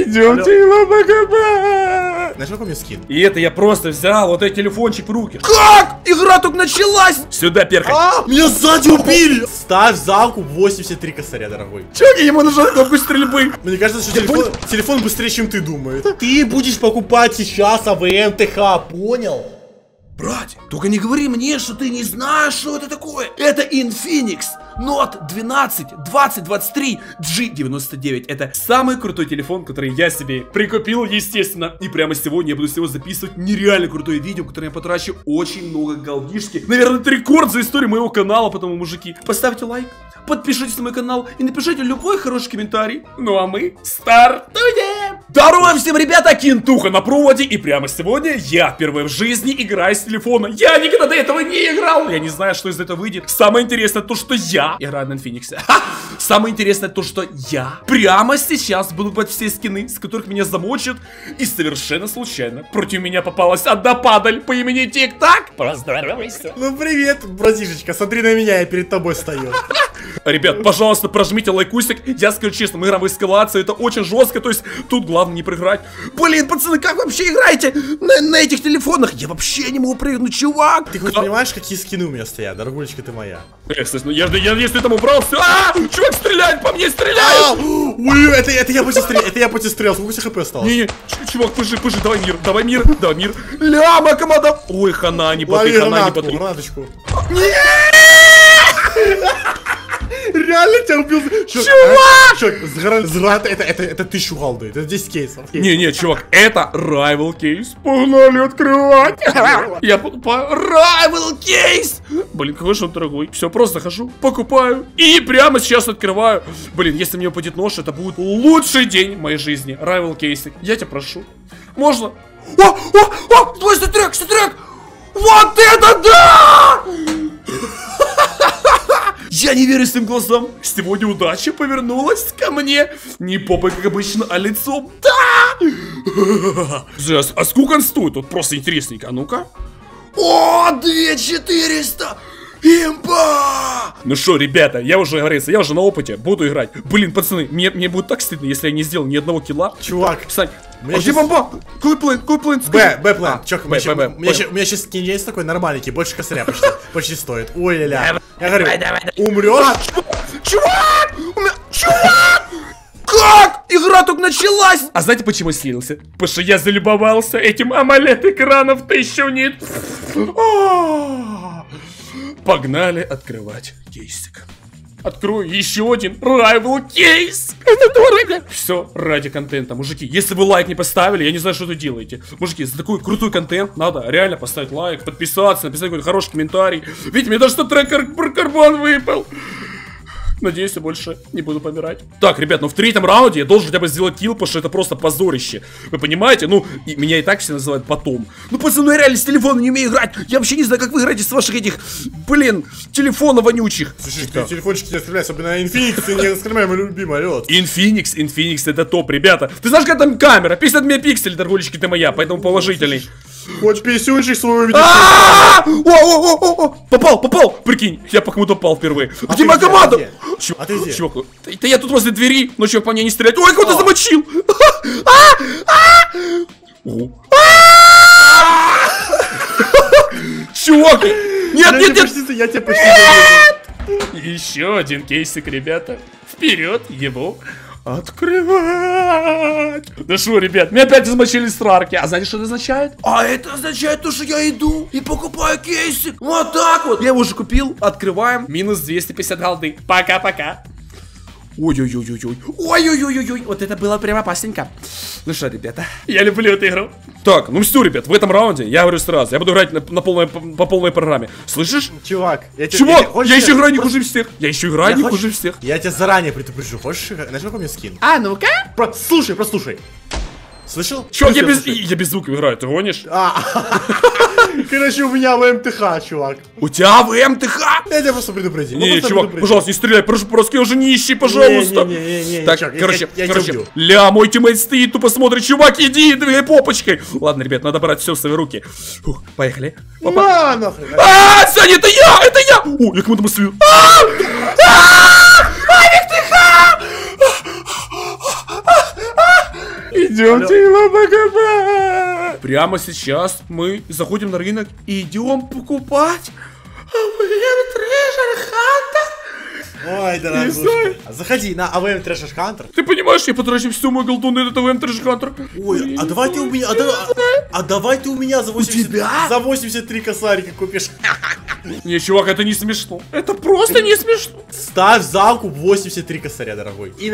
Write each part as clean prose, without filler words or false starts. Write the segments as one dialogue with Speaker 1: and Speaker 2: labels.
Speaker 1: Идемте его покопать.
Speaker 2: Знаешь, какой у меня скин?
Speaker 1: И это я просто взял вот этот телефончик в руки.
Speaker 3: Как? Игра только началась!
Speaker 1: Сюда, перхоть.
Speaker 2: Меня сзади убили! Ставь залку 83 косаря, дорогой.
Speaker 3: Чуваки, ему нажать кнопку стрельбы.
Speaker 2: Мне кажется, что телефон быстрее, чем ты думаешь. Ты будешь покупать сейчас АВМ-ТХ, понял?
Speaker 3: Братик, только не говори мне, что ты не знаешь, что это такое. Это Infinix Note 12 2023 G99. Это
Speaker 1: самый крутой телефон, который я себе прикупил, естественно. И прямо сегодня я буду с него записывать нереально крутое видео, в которое я потрачу очень много голдишки. Наверное, это рекорд за историю моего канала, потому, мужики, поставьте лайк, подпишитесь на мой канал и напишите любой хороший комментарий. Ну а мы стартуем! Здорово всем, ребята, Кинтуха на проводе. И прямо сегодня я впервые в жизни играю с телефона. Я никогда до этого не играл. Я не знаю, что из этого выйдет. Самое интересное то, что я играю на Infinix. Самое интересное то, что я прямо сейчас буду брать все скины, с которых меня замочат. И совершенно случайно против меня попалась одна падаль по имени Тик-Так. Поздоровайся.
Speaker 2: Ну привет, братишечка, смотри на меня, я перед тобой стою.
Speaker 1: Ребят, пожалуйста, прожмите лайкусик. Я скажу честно, мы играем в эскалацию, это очень жестко, то есть тут главное не проиграть. Блин, пацаны, как вы вообще играете на этих телефонах? Я вообще не могу прыгнуть, чувак.
Speaker 2: Ты хоть понимаешь, какие скины у меня стоят? Дорогулечка, ты моя.
Speaker 1: Кстати, ну я если там убрался. Чувак, стреляет, по мне стреляет.
Speaker 2: Ой, это я почти стрелял, сколько у тебя хп осталось?
Speaker 1: Не-не, чувак, пыжи, давай мир. Ляма, команда. Ой, хана, не потри, хана, не потри.
Speaker 2: Гранаточку. Реально тебя убил. Чувак! Чувак, это 1000 голды, это 10 кейсов.
Speaker 1: Не, чувак, это Rival Case. Погнали открывать. Я покупаю Rival Case. Блин, какой же он дорогой. Все, просто захожу, покупаю и прямо сейчас открываю. Блин, если мне упадет нож, это будет лучший день в моей жизни. Rival Case, я тебя прошу. Можно?
Speaker 3: Твой стрек! Вот это да!
Speaker 1: Я не верю своим глазам. Сегодня удача повернулась ко мне. Не попой, как обычно, а лицом. Да! А сколько он стоит? Вот просто интересненько. А ну-ка.
Speaker 3: О, 2400! Имба!
Speaker 1: Ну что, ребята, я уже на опыте, буду играть. Блин, пацаны, мне будет так стыдно, если я не сделал ни одного килла.
Speaker 2: Чувак,
Speaker 1: Сань, где бомба? Какой план?
Speaker 2: Б-план. Чувак, у меня сейчас скин есть такой нормальненький, больше косаря почти стоит. Ой-ля-ля. Я говорю, умрешь?
Speaker 3: Чувак! Как? Игра только началась!
Speaker 1: А знаете, почему слился? Потому что я залюбовался этим AMOLED-экраном в 1000 нит. Погнали открывать кейсик. Открою еще один Rival Case. Это дорого. Все ради контента, мужики. Если вы лайк не поставили, я не знаю, что вы делаете. Мужики, за такой крутой контент надо реально поставить лайк, подписаться, написать какой-то хороший комментарий. Видите, мне даже что трек карбон выпал. Надеюсь, я больше не буду помирать. Так, ребят, ну в третьем раунде я должен хотя бы сделать килл, потому что это просто позорище. Вы понимаете? Ну, меня и так все называют потом. Ну, пацаны, я реально с телефона не умею играть. Я вообще не знаю, как вы играете с ваших этих, блин, телефонов вонючих.
Speaker 2: Слушай, ты телефончики не оставляй, особенно на Infinix, ты не оскорбляй, мой любимый, лед.
Speaker 1: Infinix это топ, ребята. Ты знаешь, какая там камера? 50 мегапикселей, дорогулечки, ты моя, поэтому положительный.
Speaker 2: Хоть писюнчик свой увидишь.
Speaker 1: Попал, прикинь, я по кому-то попал впервые. Где моя команда?
Speaker 2: А ты где?
Speaker 1: Чувак, это я тут возле двери, но чувак по мне не стреляет. Ой, кого-то замочил. Чувак, нет.
Speaker 2: Я тебя почти заметил.
Speaker 1: Еще один кейсик, ребята. Вперед его открывать. Ну что, ребят, меня опять замочили срарки. А знаете, что это означает?
Speaker 3: А это означает то, что я иду и покупаю кейсы. Вот так вот.
Speaker 1: Я его уже купил. Открываем. Минус 250 голды. Пока-пока. Ой-ой-ой. Вот это было прям опасненько. Ну что, ребята, я люблю эту игру. Так, ну все, ребят, в этом раунде, я говорю сразу, я буду играть по полной программе. Слышишь?
Speaker 2: Чувак,
Speaker 1: я еще играю не хуже всех.
Speaker 2: Я тебя заранее предупрежу. Хочешь, знаешь, какой у меня скин?
Speaker 1: А, ну-ка.
Speaker 2: Прослушай. Слышал?
Speaker 1: Чувак, я без звука играю, ты гонишь?
Speaker 2: Короче, у меня ВМТХ, чувак.
Speaker 1: У тебя ВМТХ?
Speaker 2: Я тебя просто предупредил.
Speaker 1: Не, чувак, пожалуйста, не стреляй, просто я уже не ищи, пожалуйста.
Speaker 2: Не.
Speaker 1: Так, короче, мой тиммейт стоит, тупо смотрит, чувак, иди, двигай попочкой. Ладно, ребят, надо брать все в свои руки. Поехали. Саня, это я! О, я кому-то мыслю. Идемте его покупать. Прямо сейчас мы заходим на рынок и идем покупать АВМ Treasure Hunter.
Speaker 2: Ой, дорогой. Заходи на АВМ Treasure Hunter.
Speaker 1: Ты понимаешь, я потрачу всю мою голду на этот АВМ Treasure Hunter.
Speaker 2: Ой, а давай ты у меня, давай ты у меня за 83 косарика купишь.
Speaker 1: Не, чувак, это не смешно. Это просто не смешно.
Speaker 2: Ставь закуп 83 косаря, дорогой. И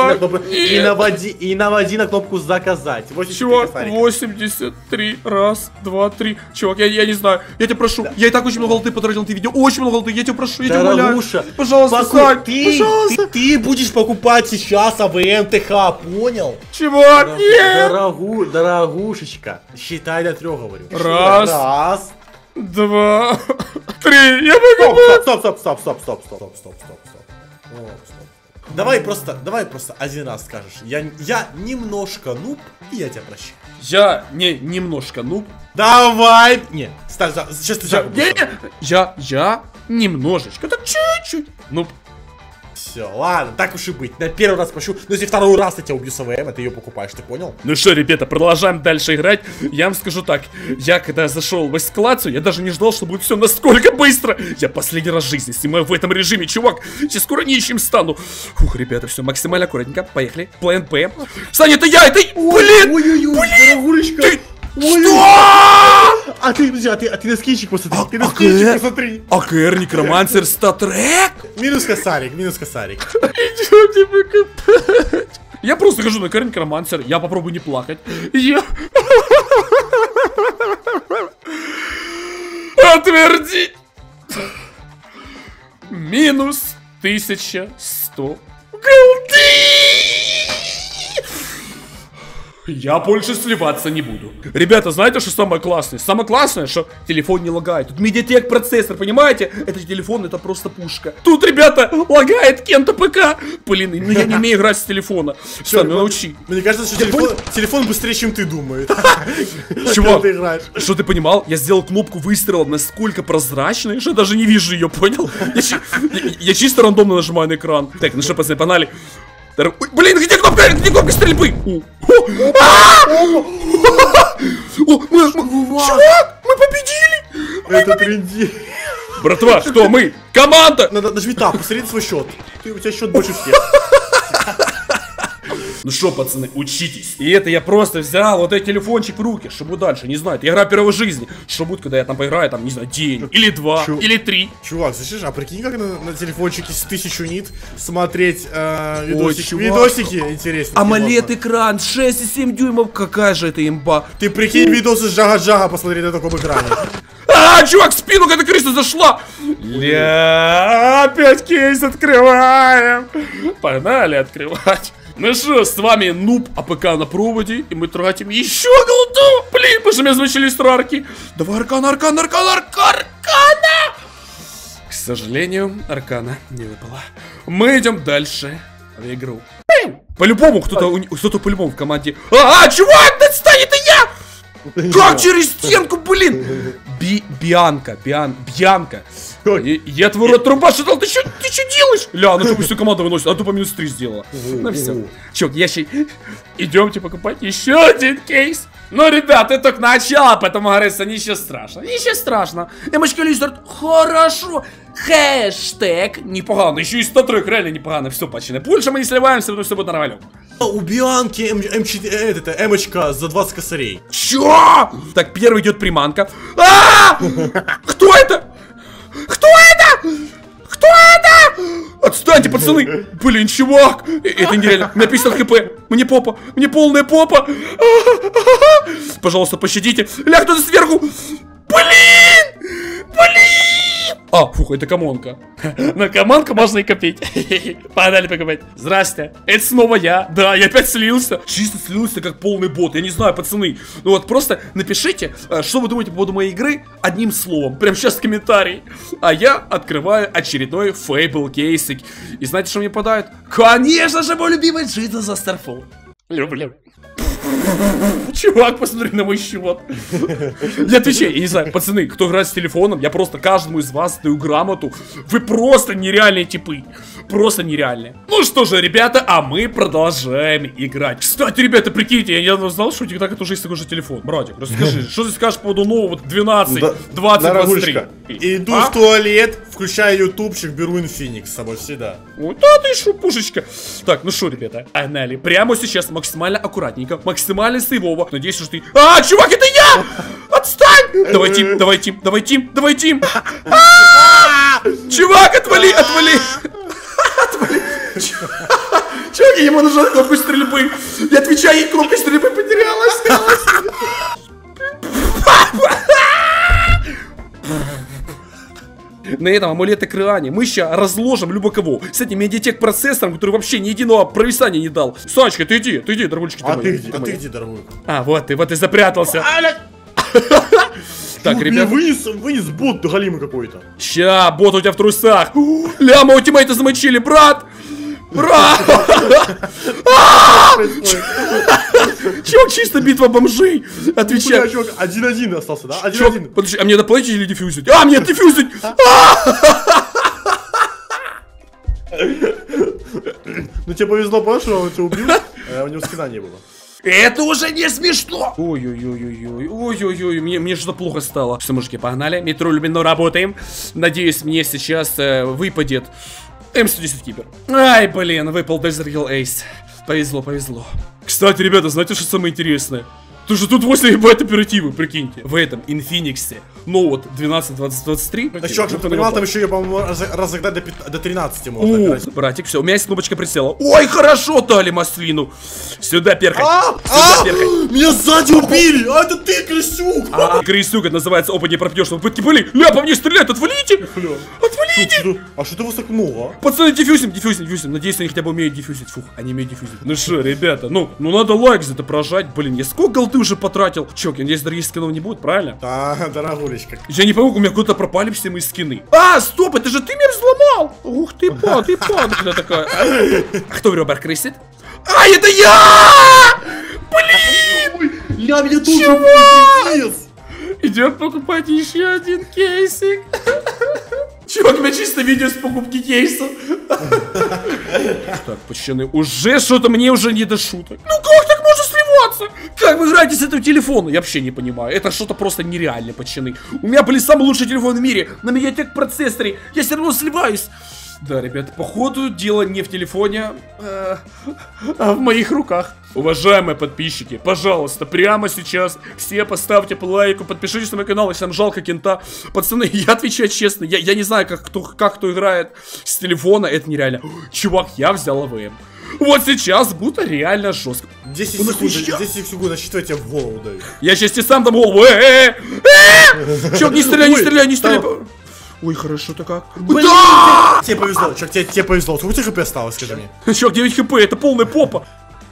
Speaker 2: наводи на кнопку заказать. 83
Speaker 1: чувак,
Speaker 2: косарика.
Speaker 1: 83, раз, два, три. Чувак, я не знаю, я тебя прошу. Я и так очень много голды потратил на это видео. Очень много голды, я тебя прошу, я тебя умоляю. Пожалуйста, Сань, пожалуйста.
Speaker 2: Ты будешь покупать сейчас АВМ ТХ, понял?
Speaker 1: Чувак, нет.
Speaker 2: Дорогушечка, считай до 3, говорю.
Speaker 1: Раз. 2, 3, я могу.
Speaker 2: Стоп. Давай просто один раз скажешь. Я немножко нуб, и я тебя прощаю.
Speaker 1: Я не немножко нуб.
Speaker 2: Давай. Не, ставь, сейчас ты закуп.
Speaker 1: Я немножечко, так чуть-чуть. Нуб.
Speaker 2: Все, ладно, так уж и быть. На первый раз прощу, но если второй раз я тебя убью с АВМ, ты ее покупаешь, ты понял?
Speaker 1: Ну что, ребята, продолжаем дальше играть. Я вам скажу так, я когда зашел в эскалацию, я даже не ждал, что будет все настолько быстро. Я последний раз в жизни снимаю в этом режиме, чувак. Сейчас скоро нищим стану. Фух, ребята, все максимально аккуратненько, поехали. План Б. Саня, это я, блин!
Speaker 2: Ой-ой-ой, дорогулечка.
Speaker 1: Что?
Speaker 2: А ты на скинчик посмотри,
Speaker 1: АКР Некромансер Статрек?
Speaker 2: Минус косарик.
Speaker 1: Идемте покупать. Я просто хожу на АКР Некромансер, я попробую не плакать. Подтвердить. Минус 1100 голды. Я больше сливаться не буду. Ребята, знаете, что самое классное? Самое классное, что телефон не лагает. Тут Mediatek процессор, понимаете? Это телефон, это просто пушка. Тут, ребята, лагает Кента ПК. Блин, ну я не умею играть с телефона. Что, ну научи.
Speaker 2: Мне кажется, что телефон быстрее, чем ты думаешь.
Speaker 1: Чувак, что ты понимал? Я сделал кнопку выстрела настолько прозрачной, что я даже не вижу ее, понял? Я чисто рандомно нажимаю на экран. Так, ну что, пацаны, погнали. Блин, где кнопка? Где кнопка стрельбы? Чувак, мы победили!
Speaker 2: Это тренди.
Speaker 1: Братва, что мы? Команда!
Speaker 2: Нажми тап, посмотри свой счет. У тебя счет больше всех.
Speaker 1: Ну что, пацаны, учитесь. И это я просто взял вот этот телефончик в руки. Что будет дальше, не знаю. Это игра первой жизни. Что будет, когда я там поиграю, там, не знаю, день, или 2, или 3.
Speaker 2: Чувак, слышишь, а прикинь, как на телефончике с 1000 нит смотреть видосики интересные.
Speaker 3: AMOLED экран, 6,7 дюймов, какая же это имба.
Speaker 2: Ты прикинь видосы с Джага-Джага посмотреть на таком экране.
Speaker 1: Чувак, в спину какая-то крыса зашла. Опять кейс открываем. Погнали открывать. Ну что, с вами Нуб АПК на проводе, и мы тратим еще голду. Блин, потому что меня замучили страрки. Давай аркана. К сожалению, аркана не выпала. Мы идем дальше в игру. По-любому, кто-то по-любому в команде. Чувак, отстань, это я! Как через стенку, блин? Бьянка. Я твой рот труба шатал, ты что делаешь? Ля, ну тупо всю команду выносит, а тупо минус 3 сделала. Ну все. Чувак, идемте покупать еще один кейс. Ну, ребят, это только начало, поэтому говорится, ничего страшного. Эмочка Лизард, хорошо. Хэштег непогано, еще и статрек, реально непогано. Все, почти. Больше мы не сливаемся, но все будет нормально.
Speaker 2: У Бианки эмочка за 20 косарей.
Speaker 1: Чё? Так, первый идет приманка. Кто это? Отстаньте, пацаны! Блин, чувак! Это нереально. У меня 50 хп. Мне попа. Мне полная попа. Пожалуйста, пощадите. Ля, кто-то сверху. Блин! Фух, это комонка. На комонку можно и копить. Погнали покупать. Здрасте. Это снова я. Да, я опять слился. Чисто слился, как полный бот. Я не знаю, пацаны. Ну вот просто напишите, что вы думаете по поводу моей игры одним словом. Прямо сейчас в комментарии. А я открываю очередной Fable кейсик. И знаете, что мне подают? Конечно же, мой любимый Джита за Starfall. Люблю. Чувак, посмотри на мой счет. Я отвечаю, я не знаю, пацаны, кто играет с телефоном, я просто каждому из вас даю грамоту. Вы просто нереальные типы. Просто нереальные. Ну что же, ребята, а мы продолжаем играть. Кстати, ребята, прикиньте, я недавно знал, что у тебя это уже есть такой же телефон. Братик, расскажи, что ты скажешь по поводу нового 12, 20, 23?
Speaker 2: Иду в туалет, включаю ютубчик, беру Infinix с собой всегда.
Speaker 1: Вот да ты шо, пушечка. Так, ну что, ребята, погнали. Прямо сейчас максимально аккуратненько, максимально сейвово. Надеюсь, что ты... А, чувак, это я! Отстань! Давай, Тим, давай, Тим, давай, Тим, давай, Тим. Чувак, отвали, отвали. Чувак, ему нужна кнопка стрельбы. Я отвечаю, кнопка стрельбы потерялась. На этом амулет-экране мы сейчас разложим любо кого с этим медиатек процессором, который вообще ни единого провисания не дал. Санечка, ты иди, дорогульчик.
Speaker 2: А ты где, дорогой?
Speaker 1: А, вот ты запрятался. Так, ребят.
Speaker 2: Вынес бот галимый какой-то.
Speaker 1: Ща, бот у тебя в трусах. Ля, моего тиммейта замочили, брат! Брат! Чувак, чисто битва бомжей. Отвечай.
Speaker 2: Чувак, 1-1 остался, да?
Speaker 1: 1-1. Подожди, а мне доплатить или дефьюзить? А, мне дефьюзить!
Speaker 2: Ну тебе повезло, понял, что он тебя убил, а у него скина не было.
Speaker 3: Это уже не смешно!
Speaker 1: Ой-ой-ой, мне что-то плохо стало. Все, мужики, погнали. Метро Люмино работаем. Надеюсь, мне сейчас выпадет М110 Кибер. Ай, блин, выпал Desert Hill Ace. Повезло. Кстати, ребята, знаете, что самое интересное? То, что тут 8 ебать оперативы, прикиньте. В этом Infinix Note 12, 20, 23.
Speaker 2: Да чувак, чтобы ты понимал, там еще ее, по-моему, разогнать до 13 можно.
Speaker 1: О, братик, все, у меня есть кнопочка прицела. Ой, хорошо дали маслину. Сюда перхай.
Speaker 2: Меня сзади убили! А это ты, Крысюк!
Speaker 1: Крысюк, это называется опыт не пропьешь. Попытки были. Ля, по мне стреляют, отвалите! Отвалите!
Speaker 2: А что ты вас так много?
Speaker 1: Пацаны, дефьюзим. Надеюсь, они хотя бы умеют дефьюзить. Фух, они умеют дефьюзить. Ну что, ребята, ну надо лайк за это прожать. Блин, я сколько голды уже потратил. Чё, я надеюсь, дорогих скинов не будет, правильно?
Speaker 2: Да, дорогулечка.
Speaker 1: Я не пойму, у меня куда-то пропали все мои скины. А, стоп, это же ты меня взломал! Ух ты, падла такая. А кто в ребра крысит? А, это я! Блин!
Speaker 2: Я меня тоже
Speaker 1: Идем покупать еще один кейсик. Чувак, у меня чисто видео с покупки кейсов. Так, пацаны, уже что-то мне уже не до шуток. Ну как так можно сливаться? Как вы играете с этого телефона? Я вообще не понимаю. Это что-то просто нереальное, пацаны. У меня были самые лучшие телефоны в мире. На медиатек процессоре. Я все равно сливаюсь. Да, ребята, походу дело не в телефоне, а в моих руках. Уважаемые подписчики, пожалуйста, прямо сейчас все поставьте по лайку, подпишитесь на мой канал, если вам жалко кента. Пацаны, я отвечаю честно, я не знаю, как кто играет с телефона, это нереально. Чувак, я взял АВМ. Вот сейчас будто реально жестко.
Speaker 2: 10 секунд, значит, я тебе в голову даю.
Speaker 1: Я сейчас тебе сам дам голову. Чувак, не стреляй. Ой, хорошо-то как.
Speaker 2: Блин, да! Тебе повезло, чувак, тебе повезло. Сколько у тебя хп осталось, скажи мне?
Speaker 1: Чувак, 9 хп, это полная попа.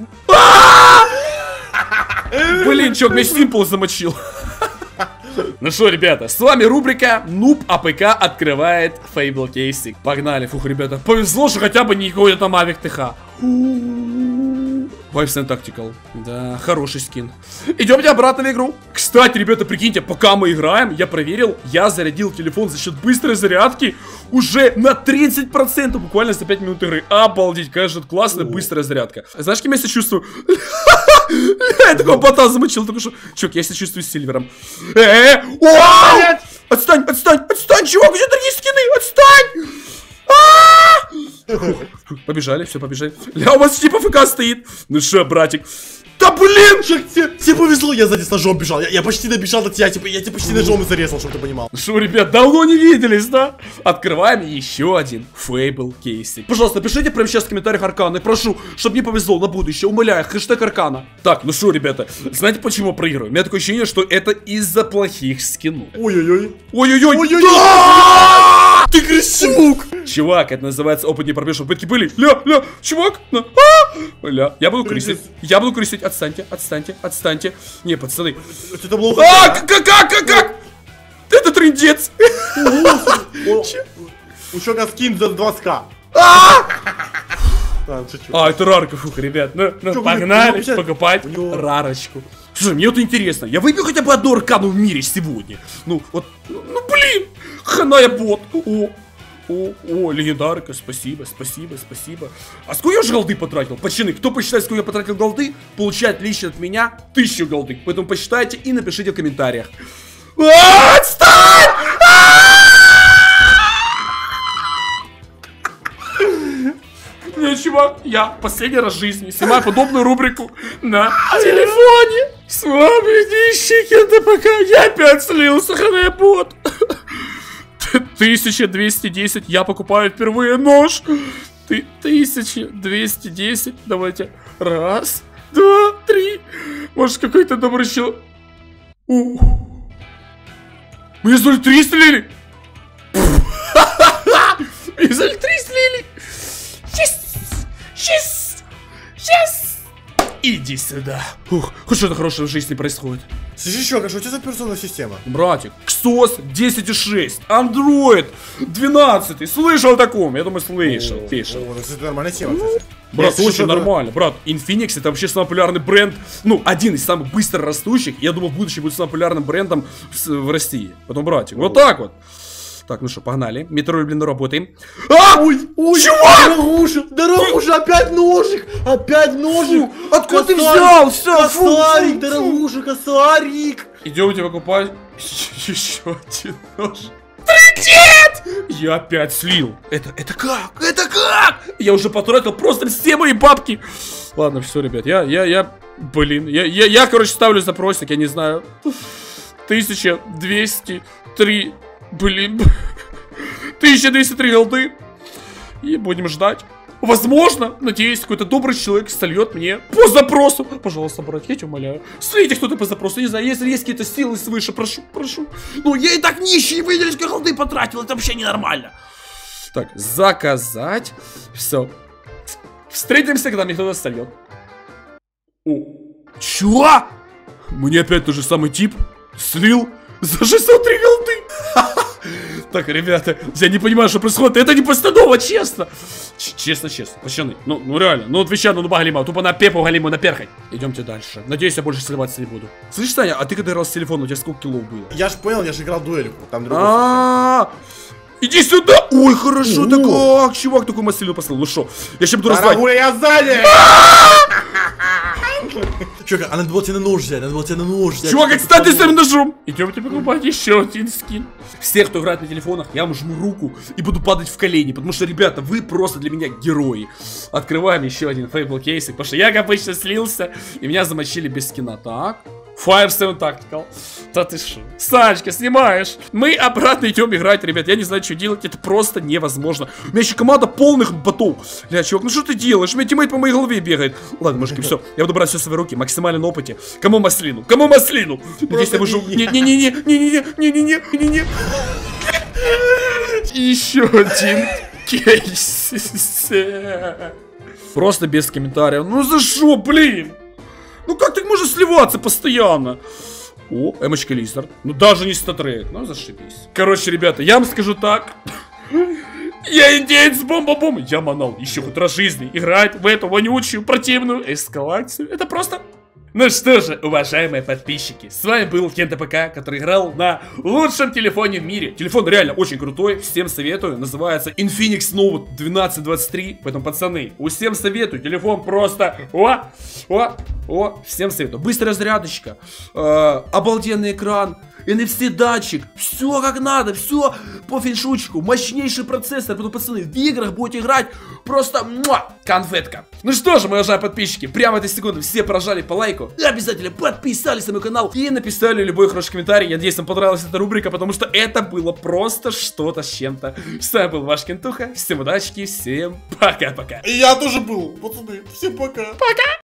Speaker 1: Блин, чувак, меня Симпл замочил. Ну что, ребята, с вами рубрика Нуб АПК открывает Fable кейсик. Погнали, фух, ребята. Повезло, что хотя бы не какой-то там Авик ТХ. Vibes and Tactical. Да, хороший скин. Идемте обратно в игру. Кстати, ребята, прикиньте, пока мы играем, я проверил, я зарядил телефон за счет быстрой зарядки уже на 30%, буквально за 5 минут игры. Обалдеть, конечно, классная быстрая зарядка. Знаешь, кем я себя чувствую? Я такого бота замочил, только что. Чувак, я себя чувствую с Сильвером. Отстань, чувак, где дорогие скины? Отстань! Побежали, все, побежали. Ля, у вас типа ФК стоит. Ну что, братик? Да блин!
Speaker 2: Тебе повезло, я сзади с ножом бежал. Я почти добежал до тебя, типа, я тебя почти ножом зарезал, чтобы ты понимал.
Speaker 1: Что, ребят, давно не виделись, да? Открываем еще один Fable кейсик. Пожалуйста, пишите прямо сейчас в комментариях Аркана. И прошу, чтобы мне повезло на будущее. Умоляю, хэштег Аркана. Так, ну что, ребята, знаете, почему проигрываю? У меня такое ощущение, что это из-за плохих скинов.
Speaker 2: Ой-ой-ой.
Speaker 1: Ты Крысюк! Чувак, это называется опыт не пробежал. Попытки были. Ля, чувак. Ля, я буду крысить. Отстаньте. Не, пацаны.
Speaker 2: Это плохо.
Speaker 1: Как? Это трындец.
Speaker 2: У чувака скин за 20к.
Speaker 1: А, это рарка, фух, ребят. Ну, погнали покупать рарочку. Слушай, мне вот интересно, я выбью хотя бы одну аркану в мире сегодня. Ну, вот, ну, блин, ханая бот. О, легендарка, спасибо. А сколько я уже голды потратил? Пацаны, кто посчитает, сколько я потратил голды, получает лично от меня 1000 голды. Поэтому посчитайте и напишите в комментариях. Отстань! Не, чувак, я последний раз в жизни снимаю подобную рубрику на телефоне. С вами Дищикин ДПК. Я опять слился, ханая бот. 1210, я покупаю впервые нож. 1210, давайте. Раз, два, три. Может, какой-то добрый человек. Мне за 3 слили. Мне за 3 слили. Сейчас. Иди сюда. Ух, хоть что-то хорошее в жизни происходит.
Speaker 2: Слушай, чувак, а что у тебя за операционная система?
Speaker 1: Братик, Xos 10.6, Android 12. Слышал о таком? Я думаю, слышал.
Speaker 2: Это нормальная тема, кстати.
Speaker 1: Брат, очень нормально. Брат, Infinix это вообще самый популярный бренд. Ну, один из самых быстро растущих. Я думаю, в будущем будет самым популярным брендом в России. Потом, братик, вот так вот. Так, ну что, погнали. Метро, блин, работаем.
Speaker 2: Ой, чувак! Дорогуша, опять ножик!
Speaker 1: Откуда ты взял? Все,
Speaker 2: косарик, дорогуша, косарик!
Speaker 1: Идемте покупать еще один нож. Трындец! Я опять слил. Это как? Я уже потратил просто все мои бабки. Ладно, все, ребят, блин, я, короче, ставлю запросик, я не знаю. 1203, блин. 1203 голды. И будем ждать. Возможно, надеюсь, какой-то добрый человек сольет мне по запросу. Пожалуйста, брат, я тебя умоляю. Слейте кто-то по запросу, не знаю, если есть какие-то силы свыше, прошу.
Speaker 3: Ну, я и так нищий, вы видели, сколько голды потратил, это вообще ненормально.
Speaker 1: Так, заказать. Все. Встретимся, когда мне кто-то сольет. Чё? Мне опять тот же самый тип слил за 603 голды. Так, ребята, я не понимаю, что происходит. Это не постанова, честно. Честно, пацаны. Ну реально, ну отвечай, ну галима, тупо на пепу галиму наперхать. Идемте дальше. Надеюсь, я больше сливаться не буду. Слышь, Саня, а ты когда играл с телефоном, у тебя сколько килов было?
Speaker 2: Я ж понял, я же играл в дуэльку. Там
Speaker 1: иди сюда! Ой, хорошо, так как, чувак, такой массилю послал. Ну шо, я сейчас буду раздать.
Speaker 2: Я сзади! Чувак, а надо было тебе на нож взять,
Speaker 1: Чувак, кстати, с этим ножом. Идемте покупать еще один скин. Все, кто играет на телефонах, я вам жму руку и буду падать в колени, потому что, ребята, вы просто для меня герои. Открываем еще один Fable кейсик, потому что я, как обычно, слился, и меня замочили без скина. Так. Fire 7 Tactical. Да ты шо? Санечка, снимаешь. Мы обратно идем играть, ребят. Я не знаю, что делать. Это просто невозможно. У меня еще команда полных ботов. Бля, чувак, ну что ты делаешь? У меня тиммейт по моей голове бегает. Ладно, мужики, все. Я буду брать все в свои руки. Максимально на опыте. Кому маслину? Надеюсь, я выживу. Не-не-не. Еще один кейс. Просто без комментариев. Ну за что, блин? Ну как так можно сливаться постоянно? О, эмочка Лизард. Ну даже не статрейд, ну зашибись. Короче, ребята, я вам скажу так. Я индеец бомба-бом. Я манал еще хоть раз в жизни играть в эту вонючую противную эскалацию. Это просто... Ну что же, уважаемые подписчики, с вами был Кен ТПК, который играл на лучшем телефоне в мире. Телефон реально очень крутой, всем советую. Называется Infinix Note 1223. Поэтому, пацаны, всем советую. Телефон просто... всем советую. Быстрая зарядочка, обалденный экран, NFC датчик, все как надо, все по феншучку, мощнейший процессор. Поэтому, пацаны, в играх будете играть просто конфетка. Ну что же, мои уважаемые подписчики, прямо в этой секунды все прожали по лайку, обязательно подписались на мой канал и написали любой хороший комментарий. Я надеюсь, вам понравилась эта рубрика, потому что это было просто что-то с чем-то. С вами был ваш Кентуха, всем удачи, всем пока-пока.
Speaker 2: И я тоже был, пацаны, всем пока.
Speaker 1: Пока.